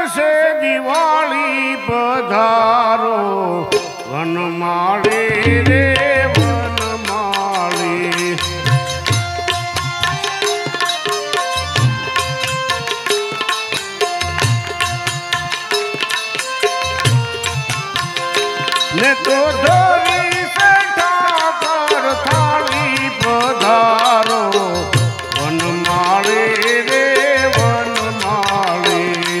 से दिवाली पधारो वनमाली रे वनमाली। ने तो धोरी से ठाकर थाली पधारो वनमाली रे वनमाली।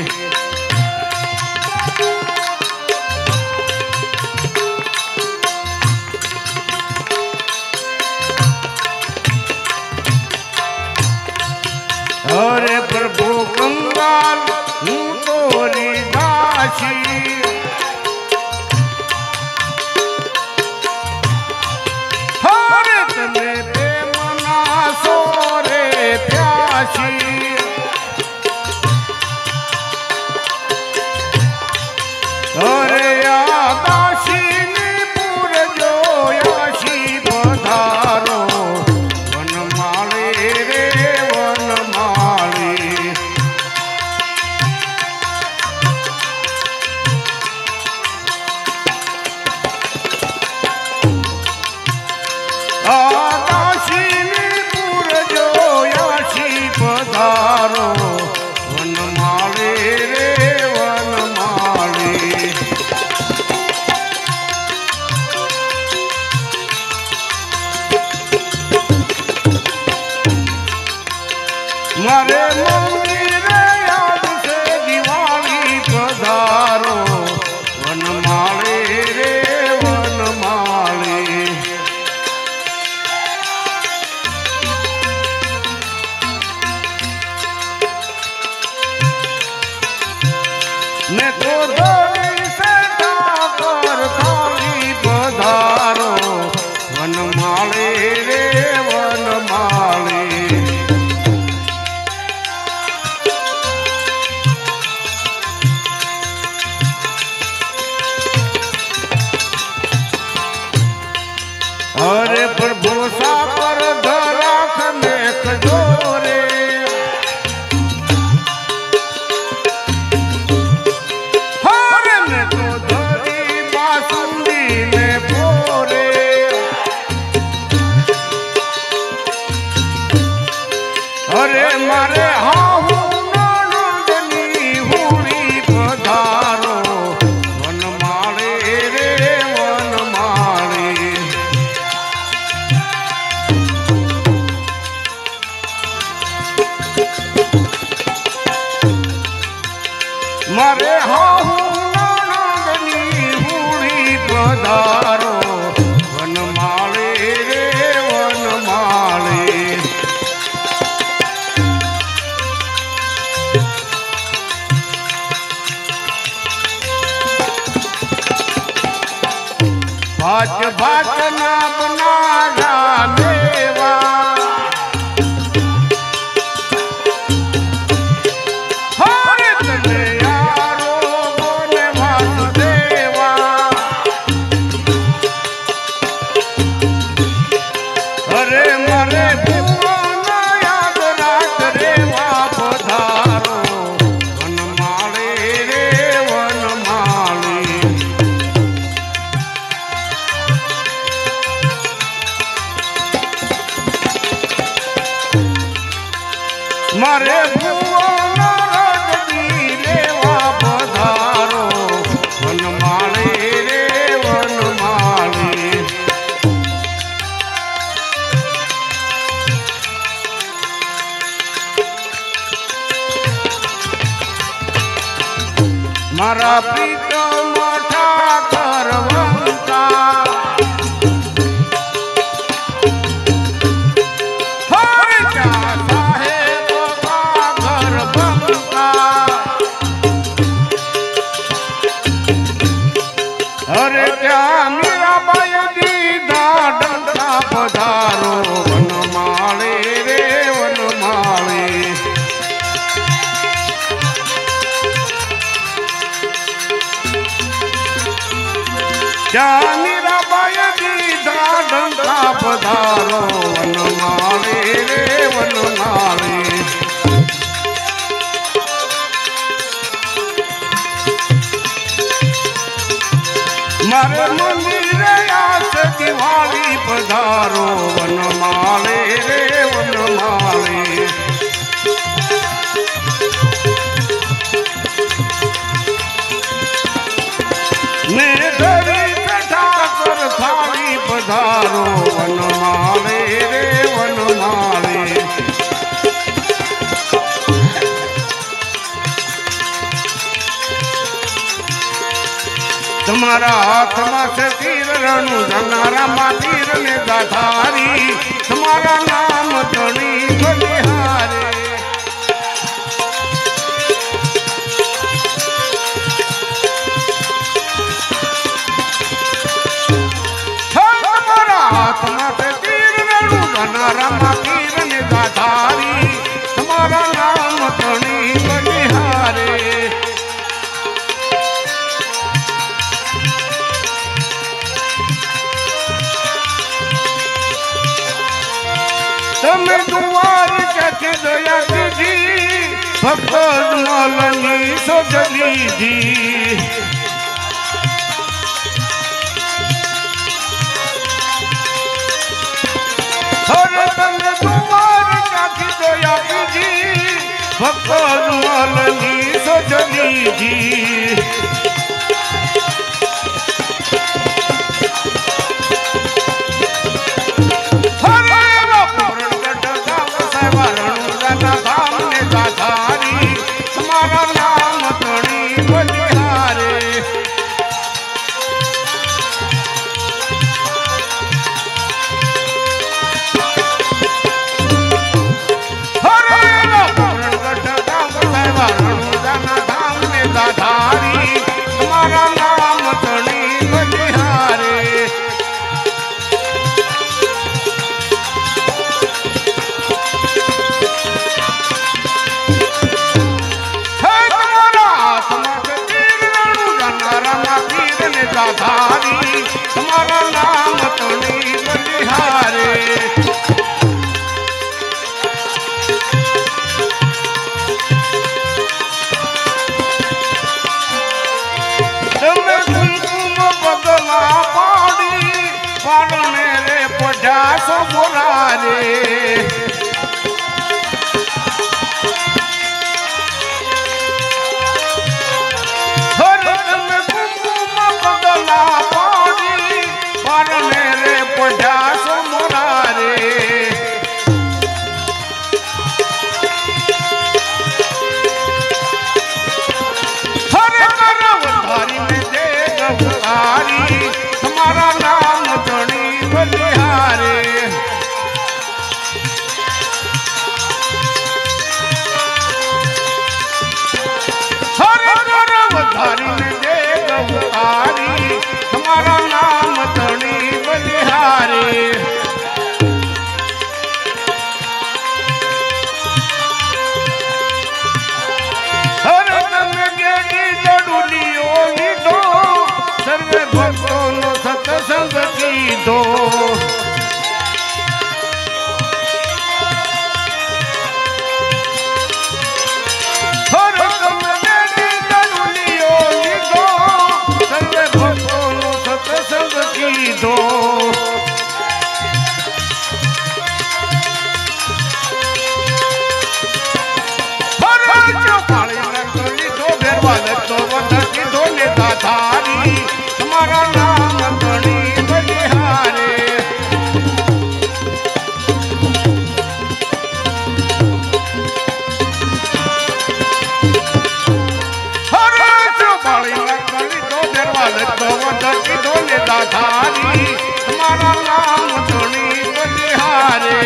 अरे प्रभु कंगाल हूँ तोरी दासी, हरे तने प्रेम ना सोरे प्यासी। अरे दासी पुर जो यासी पधारो वनमाली रे वनमाली। दासीपुर जो यासी पधारो वनमाली रे वनमाली। मारे मंदिर याद से दिवाली पधारो वनमाली रे वनमाली। ने तो धोरी से ठाकर थाली पधारो वनमाली रे वनमाली। अरे प्रभु सापर धराख में खजोरे, हरे में तो धरी बासुंदी में पोरे। अरे मारे हाहू नंदनी हुड़ी पधारो वनमाली रे वनमाली। मारे हाहू नंदनी हुड़ी पधारो वनमाली रे वनमाली। भाज भाज ना बना जानेवा, हरे तने यारो बोले वासुदेवा। हरे मरे भुवन याद रात रेवा पधारो वनमाली रे वनमाली। मारे भुवन रजनी लेवा पधारो वनमाली रे वनमाली। मारा प्रीतम ठाकर वंका, हरे क्या साहेब घर बंका। अरे क्या मेरा बाई दाडा पधारो वनमाली रे वनमाली। क्या मेरा बाई दाडा पधारो वनमाली रे वनमाली। मारे मंदिर आस दिवाली पधारो वनमाले रे वनमाले। मैं धरी बैठा कर थाली पधारो वनमाले रे वनमाले। तुम्हारा हाथ में से तीर रणु जनारा मा तीर ने गाधारी तुम्हारा नाम धनी बलिहारे। तुम्हारा हाथ में से तीर रणु जनारा मा तीर ने गाधारी तुम्हारा नाम धनी बलिहारे। તમે દુવાર કે દયા દીધી ભક્ત મલની સોજલી દી। હરે તમે દુવાર કે દયા દીધી ભક્ત મલની સોજલી દી। धारी तुम्हारा नाम धनी बलिहारे। तुम्हें कुमकुम बदला पाड़ी पाड़ने रे पचास बुरारे। तुम्हारा नाम धनी बलिहारे। हरे धारी में दे गवतारी तुम्हारा नाम धनी बलिहारे। हरे तमे गेडी जडुलियो लीधो सर्वे भक्तों नो सत्संग कीधो। हरे तमे गेडी जडुलियो लीधो सर्वे भक्तों नो सत्संग कीधो। हरे चौपाली में लीधो भेरवा तो वधर कीधो नेता धारी तुम्हारा नाम धनी बलिहारे। हरे चौपाली में लीधो भेरवा तो वधर कीधो नेता धारी तुम्हारा नाम धनी बलिहारे।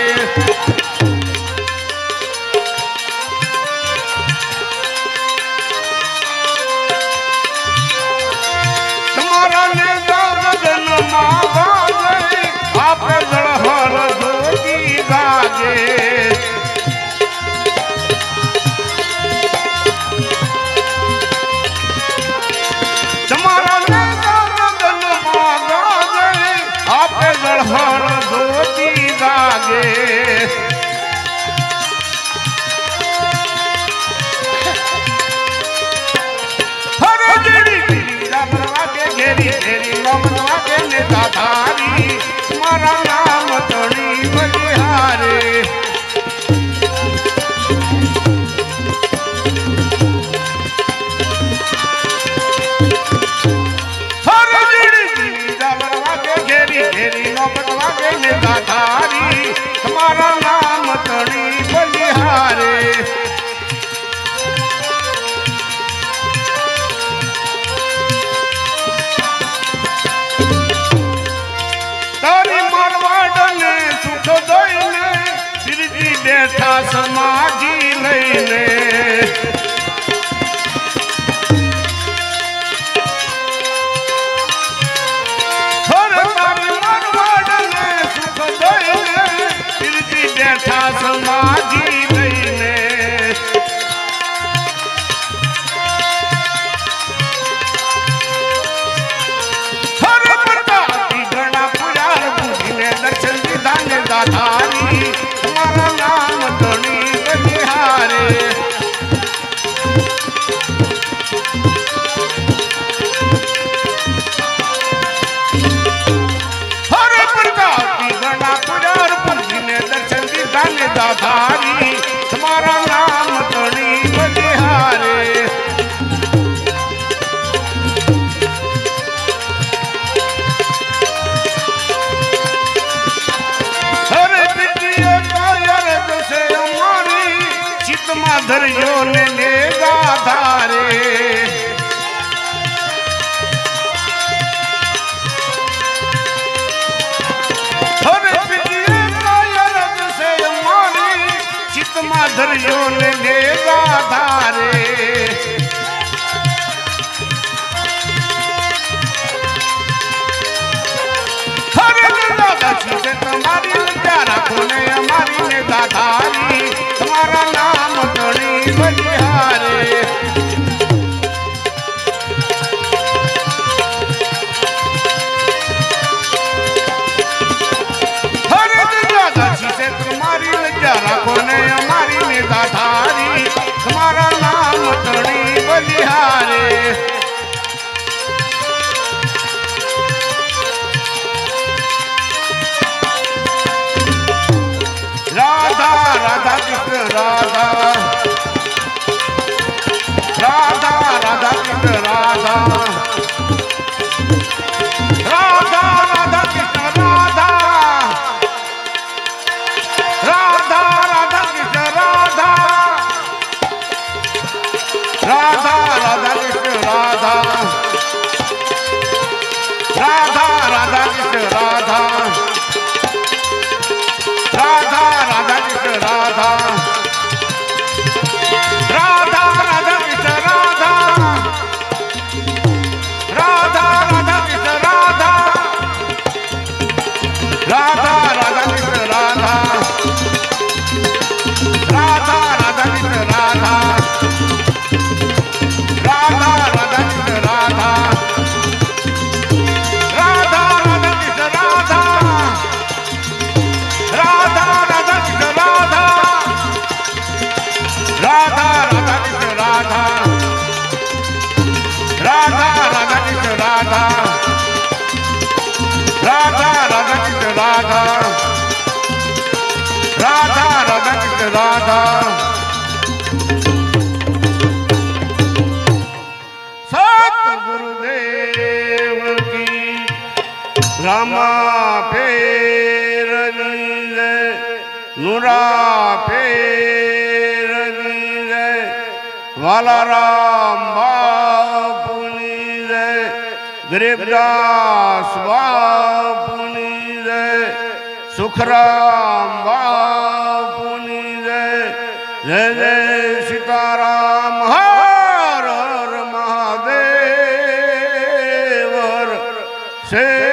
तुम्हारा नेता गगन मागाले आप जड़हर जोगी गागे। तुम्हारा नेता गगन मागाले आप जड़हर जोगी गागे। घेरी नौबत वागे ने दाधारी मारा नाम धनी बलिहारे घेरी नौबत वागे ने दाधारी हमारा नाम धनी बलिहारे तारी मारवाड़ ने सुख दईने फिरती बैठा समाजी लईने बैठा समाजी लईने हर प्रतापी गणा पुजार बुझने दर्शन विधान दाधारी हमारा नाम धनी बलिहारे हर प्रतापी गणा पुजार बुझने दर्शन दाधारी तुम्हारा नाम धनी बलिहारे हर बिटिया कायर जैसे हमारी चितमा धरियो ने गाधारे माधरियो ने गाधारे हरे दादा से तुम्हारी प्यारा कोने हमारी ने गाधारी तुम्हारा नाम धनी बलिहारे हरे दादा से तुम्हारी प्यारा कोने दाधारी तुम्हारा नाम धनी बलिहारे राधा राधा कृष्ण राधा राधा राधा कृष्ण राधा राधा राधा कृष्ण राधा राधा राधा कृष्ण राधा राधा राधा कृष्ण राधा राधा राधा कृष्ण राधा राधा राधा कृष्ण राधा राधा राधा कृष्ण राधा राधा राधा कृष्ण राधा राधा राधा कृष्ण राधा राधा राधा कृष्ण राधा राधा राधा कृष्ण राधा राधा राधा कृष्ण राधा राधा राधा कृष्ण राधा राधा राधा कृष्ण राधा राधा राधा कृष्ण राधा राधा राधा कृष्ण राधा राधा राधा कृष्ण राधा सतगुरुदेव की रामा फेरनी नूरा फेरनी वाला राम बापुनी गरीबदास बापुनी सुखराम बापुनी जय जय सीताराम हर हर महादेव से